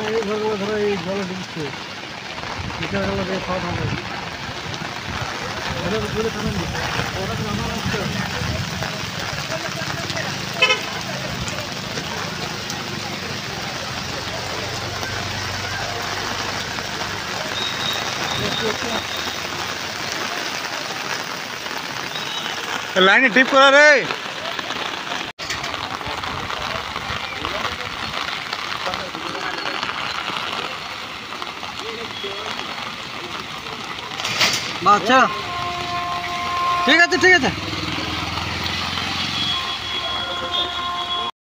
এই ঘরগুলো ধরো এই জলে ঢুকছে বিকেল বেলা দিয়ে খাওয়া থাকবে ঘুরে থামেন ওরা তো আমার আসছে লাইনে টিপ করা রে আচ্ছা ঠিক আছে